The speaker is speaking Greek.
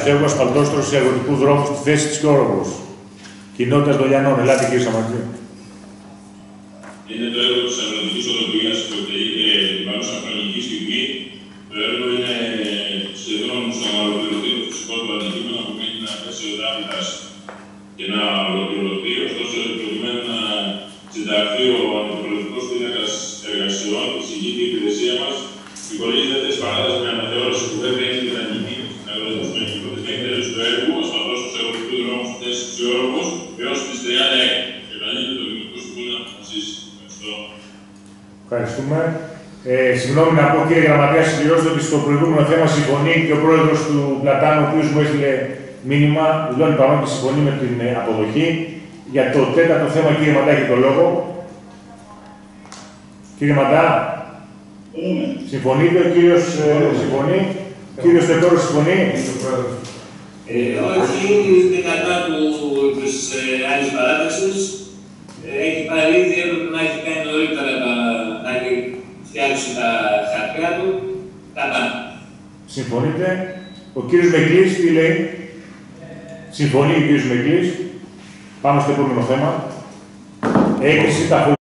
Έργο ασφαλτόστρωση αγροτικού δρόμου στη θέση της Κιόρογος. Κοινότητας Δολιανών. Ελάτε κύριε Σαμαρτζή. Είναι το έργο της αγροτικής οδοποιίας που εκτελείται την παρούσα χρονική στιγμή. Το έργο είναι σχεδόν στο να ολοκληρωθεί το φυσικό του αντικείμενο που μένει να θέσει ο Δάβιδας και να ολοκληρωθεί. Ωστόσο, προκειμένου να συνταχθεί ο αντιπροσωπικός πίνακας εργασιών, η συγκεκριμένη υπηρεσία μας υπολογίζεται της παράτασης με αναθεώρηση που πρέπει να την ανοιχτή στην εκτέλεση του έργου, ασφαλώς του αγροτικού δρόμου στη θέση της Κιόρογος, έως τις 30 έκτο. Και καλείται το Δημοτικό Συμβούλιο να αποφασίσει. Ευχαριστώ. Ευχαριστούμε. Συγγνώμη να πω, κύριε Γραμματέα, συμπληρώσω ότι στο προηγούμενο θέμα συμφωνεί και ο πρόεδρος του Πλατάνου, ο οποίος μου έστειλε μήνυμα, δηλώνει παρόν και συμφωνεί με την αποδοχή. Για το τέταρτο θέμα, κύριε Μαντά, έχει το λόγο. Κύριε Μαντά, συμφωνείτε, ο κύριος συμφωνεί. Κύριος Τετόρος συμφωνεί. Όχι, είναι κατά της άλλης παράταξης. Έχει πάρει ήδη, έπρεπε να έχει κάνει νωρίτερα να έχει φτιάξει τα χαρτιά του. Κατά. Συμφωνείτε. Ο κύριος Μεγκλής, τι λέει. Συμφωνεί ο κύριος Μεγκλής. Πάμε στο επόμενο θέμα. Έγκριση